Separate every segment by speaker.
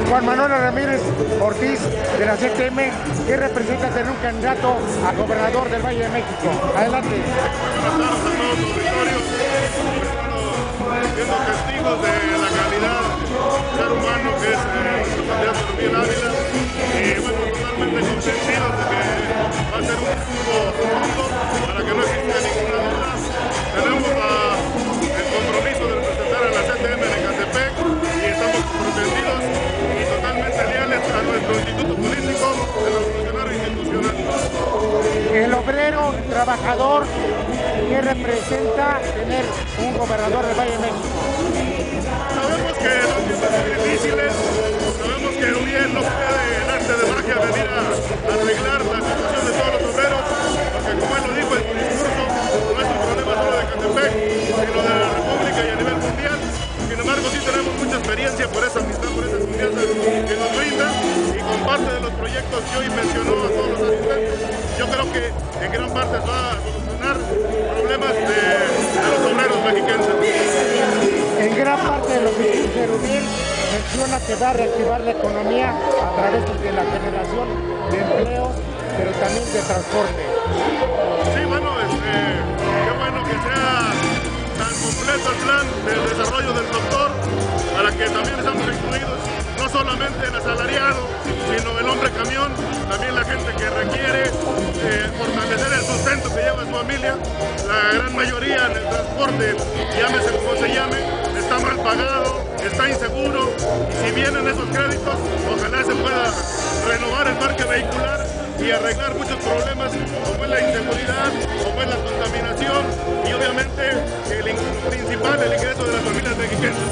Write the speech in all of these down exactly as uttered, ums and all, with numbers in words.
Speaker 1: Juan Manuel Ramírez Ortiz, de la C T M, que representa tener un candidato a gobernador del Valle de México. Adelante.
Speaker 2: Buenas tardes a todo tu auditorio. Siendo testigos de la calidad del ser humano que es eh, nuestro candidato Rubiel Ávila, y bueno, totalmente convencidos de que va a ser un triunfo rotundo para que no exista ninguna duda. Tenemos la, el compromiso de representar a la C T M de Ecatepec y estamos comprometidos y totalmente leales a nuestro instituto político, el revolucionario institucional.
Speaker 1: El obrero, el trabajador, que representa tener un gobernador del Valle de México.
Speaker 2: Sabemos que los tiempos son difíciles, sabemos que Rubiel no puede en arte de magia venir a, a arreglar la situación de todos los obreros, porque como él lo dijo en su discurso, no es un problema solo de Ecatepec, sino de la República y a nivel mundial. Sin embargo, sí tenemos mucha experiencia por esa amistad, por esa confianza que nos brinda, y con parte de los proyectos que hoy mencionó a todos los asistentes, yo creo que en gran parte va a solucionar problemas de, de los obreros mexicanos.
Speaker 1: En gran parte de lo que dice Rubiel, menciona que va a reactivar la economía a través de la generación de empleo, pero también de transporte.
Speaker 2: Sí, bueno, este, qué bueno que sea tan completo el plan del desarrollo del sector, para que también estamos incluidos no solamente el asalariado, sino el hombre camión, también la gente que requiere eh, fortalecer el sustento que lleva su familia. La gran mayoría en el transporte, llámese como se llame, está mal pagado, está inseguro, y si vienen esos créditos, ojalá se pueda renovar el parque vehicular y arreglar muchos problemas como es la inseguridad, como es la contaminación y obviamente el principal, el ingreso de las familias mexicanas.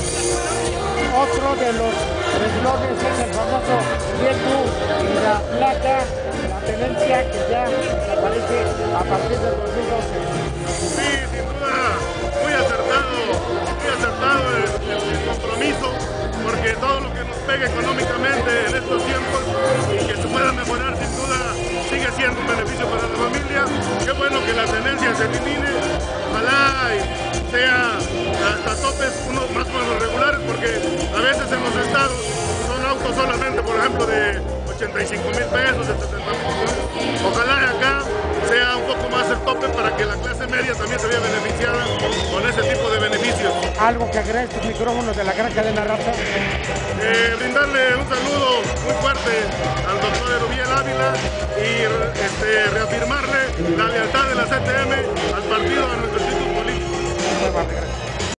Speaker 1: Otro de los renglones es el famoso Yetu y la plata, la tenencia que ya desaparece a partir del dos mil doce.
Speaker 2: Sí, sin duda, muy acertado, muy acertado el, el, el compromiso, porque todo lo que nos pega económicamente en estos tiempos y que se pueda mejorar, sin duda, sigue siendo un beneficio para la familia. Qué bueno que la tenencia se elimine, ojalá y sea hasta topes unos más o menos regulares, porque a veces en los estados son autos solamente, por ejemplo, de ochenta y cinco mil pesos, de setenta mil pesos. Ojalá acá sea un poco más el tope para que la clase media también se vea beneficiada con ese tipo de beneficios.
Speaker 1: Algo que agregue estos micrófonos de la gran cadena raza.
Speaker 2: Eh, brindarle un saludo muy fuerte al doctor Rubiel Ávila y este, reafirmarle la lealtad de la C T M al partido, a nuestro instituto político.
Speaker 1: Muy vale, gracias.